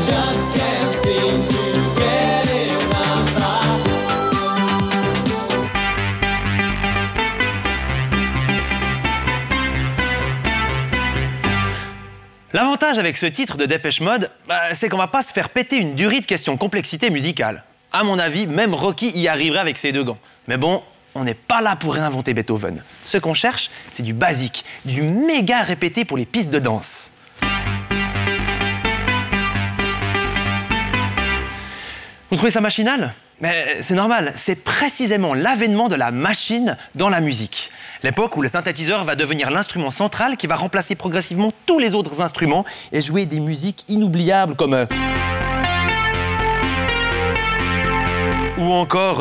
just can't seem to get enough. L'avantage avec ce titre de Dépêche Mode, c'est qu'on va pas se faire péter une durite de questions complexité musicale. À mon avis, même Rocky y arriverait avec ses 2 gants. Mais bon, on n'est pas là pour réinventer Beethoven. Ce qu'on cherche, c'est du basique, du méga répété pour les pistes de danse. Vous trouvez ça machinal? Mais c'est normal, c'est précisément l'avènement de la machine dans la musique. L'époque où le synthétiseur va devenir l'instrument central qui va remplacer progressivement tous les autres instruments et jouer des musiques inoubliables comme... ou encore...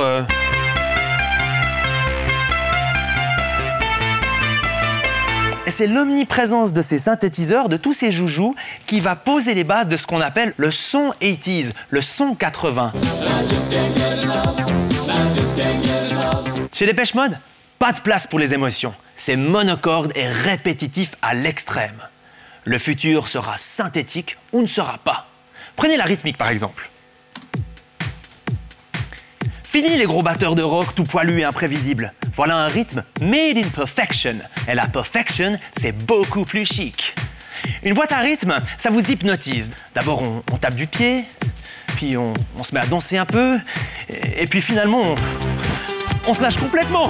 Et c'est l'omniprésence de ces synthétiseurs, de tous ces joujoux, qui va poser les bases de ce qu'on appelle le son 80s, le son 80. Chez Dépêche Mode, pas de place pour les émotions. C'est monocorde et répétitif à l'extrême. Le futur sera synthétique ou ne sera pas. Prenez la rythmique par exemple. Fini les gros batteurs de rock tout poilus et imprévisibles. Voilà un rythme made in perfection. Et la perfection, c'est beaucoup plus chic. Une boîte à rythme, ça vous hypnotise. D'abord, on tape du pied, puis on se met à danser un peu, et puis finalement, on se lâche complètement.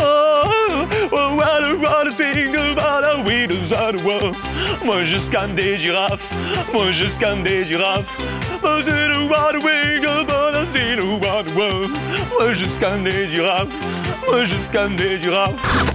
Moi je scanne des girafes, moi je scanne des girafes. Moi je scanne des girafes, moi je scanne des girafes.